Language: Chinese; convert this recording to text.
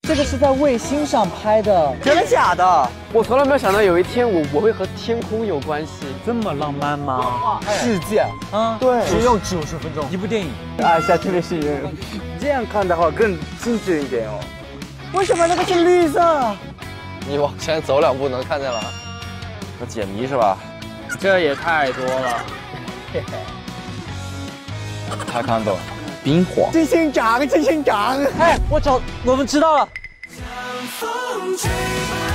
这个是在卫星上拍的， 真的假的？ 我从来没有想到有一天我会和天空有关系， 这么浪漫吗？ 世界啊， 对， 只用90分钟，一部电影。 啊，下特别幸运。这样看的话更精致一点哦。为什么那个是绿色？ 你往前走2步能看见了。那解谜是吧？ 这也太多了。 他看懂，冰火。 金星长，金星长。 哎，我们知道了。